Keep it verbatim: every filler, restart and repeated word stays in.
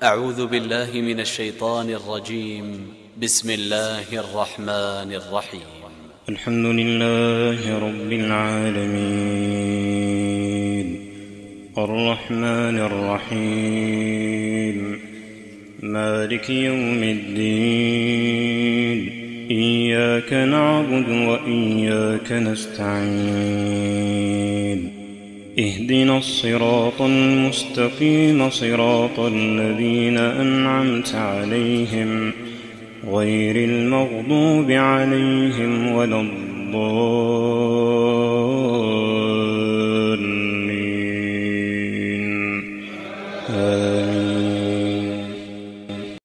أعوذ بالله من الشيطان الرجيم. بسم الله الرحمن الرحيم. الحمد لله رب العالمين الرحمن الرحيم مالك يوم الدين إياك نعبد وإياك نستعين اهدنا الصراط المستقيم صراط الذين أنعمت عليهم غير المغضوب عليهم ولا الضالين